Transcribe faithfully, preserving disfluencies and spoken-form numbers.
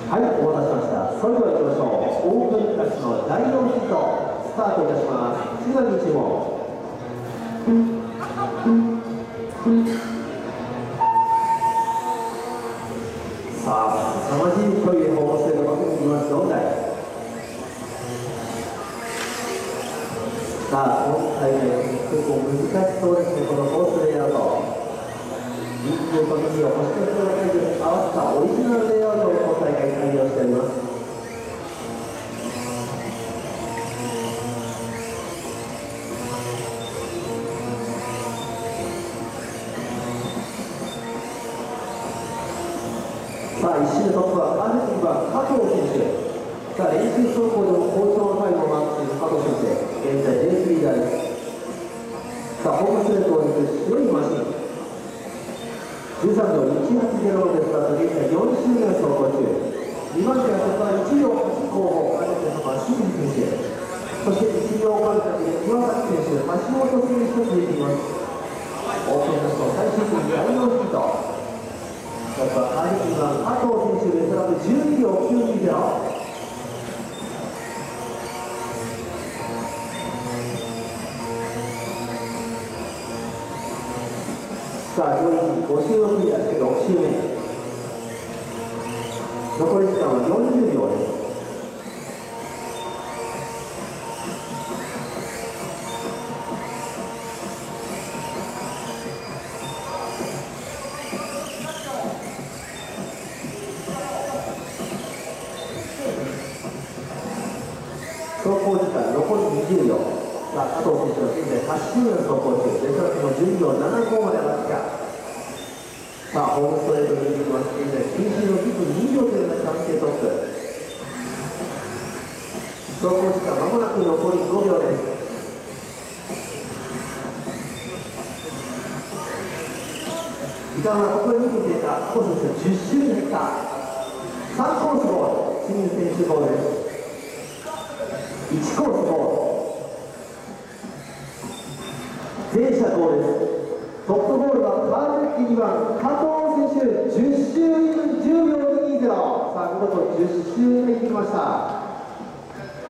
はい、お待たせしました。それでは行きましょう。オープンクラスのだいよんヒット、スタートいたします。次のに注文。さあ、凄まじい距離で放送しているわけにいきます。よんだい。さあ、今大会結構難しそうですね、このコースレイアウト。人数と時を星の人の会議に合わせたオリジナルレイアウトを今大会採用しております。さあ、いち周トップはパーフェクトにばん加藤選手。さあ、練習走行でも好調のタイムをマークしている加藤選手、現在レースリーダーです。さあ、ホームストレートを抜く白いマシン。じゅうさんびょういちはちゼロでスタート、現在よん周目を走行中。にばん手はここからいちびょうはち後方、かけてのが清水選手。そしていちびょうかんかけて岩崎選手、橋本選手と続いています。オープンラスト最終組だいよんヒット。やっぱカーリングは加藤選手でスタートじゅうにびょうきゅうにゼロ。さあ、上位ご周をクリアしてろく周目。残り時間はよんじゅうびょうです。走行時間残りにじゅうびょう。さあ、加藤選手は現在はち周目の走行中。レスラックのじゅうにびょうななごうまで上がってきた。さあ、ホームストレートに出てきます。現在きゅう周のにふんにびょうというのが暫定トップ。走行時間まもなく残りごびょうです。時間はここでにふん経過。加藤選手じゅっ周に入った。さんコースゴール、清水選手ゴールです。いちコースゴール、全車ゴールです。トップゴールはパーフェクトにばん加藤選手、じゅっ周にふんじゅうびょうにゼロ。さあ、見事じゅっ周目に来ました。